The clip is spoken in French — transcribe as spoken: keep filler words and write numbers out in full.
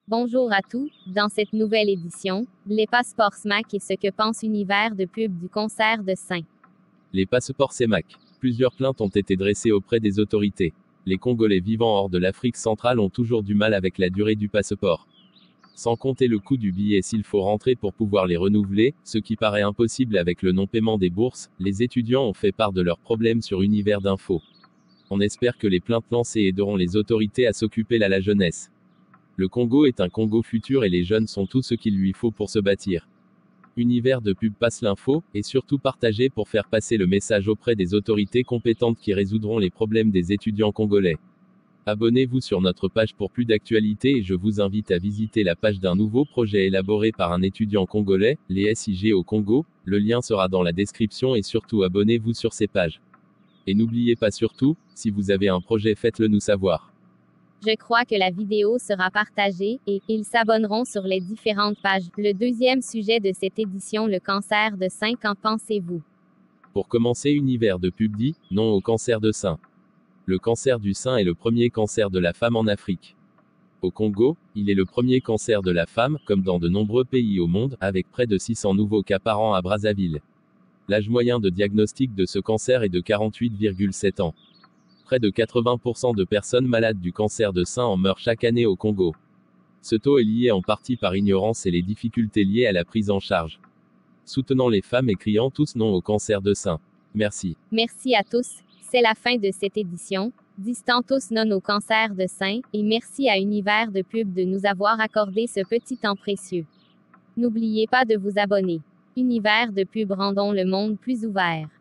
Bonjour à tous, dans cette nouvelle édition, les passeports S M A C et ce que pense Univers de pub du cancer de sein. Les passeports S M A C. Plusieurs plaintes ont été dressées auprès des autorités. Les Congolais vivant hors de l'Afrique centrale ont toujours du mal avec la durée du passeport. Sans compter le coût du billet s'il faut rentrer pour pouvoir les renouveler, ce qui paraît impossible avec le non-paiement des bourses, les étudiants ont fait part de leurs problèmes sur Univers d'Info. On espère que les plaintes lancées aideront les autorités à s'occuper de la jeunesse. Le Congo est un Congo futur et les jeunes sont tout ce qu'il lui faut pour se bâtir. Univers de pub passe l'info, et surtout partagé pour faire passer le message auprès des autorités compétentes qui résoudront les problèmes des étudiants congolais. Abonnez-vous sur notre page pour plus d'actualités et je vous invite à visiter la page d'un nouveau projet élaboré par un étudiant congolais, les S I G au Congo, le lien sera dans la description et surtout abonnez-vous sur ces pages. Et n'oubliez pas surtout, si vous avez un projet faites-le nous savoir. Je crois que la vidéo sera partagée, et ils s'abonneront sur les différentes pages. Le deuxième sujet de cette édition, le cancer de sein, qu'en pensez-vous? Pour commencer, Univers de pub dit « Non au cancer de sein ». Le cancer du sein est le premier cancer de la femme en Afrique. Au Congo, il est le premier cancer de la femme, comme dans de nombreux pays au monde, avec près de six cents nouveaux cas par an à Brazzaville. L'âge moyen de diagnostic de ce cancer est de quarante-huit virgule sept ans. Près de quatre-vingts pour cent de personnes malades du cancer de sein en meurent chaque année au Congo. Ce taux est lié en partie par ignorance et les difficultés liées à la prise en charge. Soutenons les femmes et criant tous non au cancer de sein. Merci. Merci à tous, c'est la fin de cette édition. Disons tous non au cancer de sein, et merci à Univers de pub de nous avoir accordé ce petit temps précieux. N'oubliez pas de vous abonner. Univers de pub, rendons le monde plus ouvert.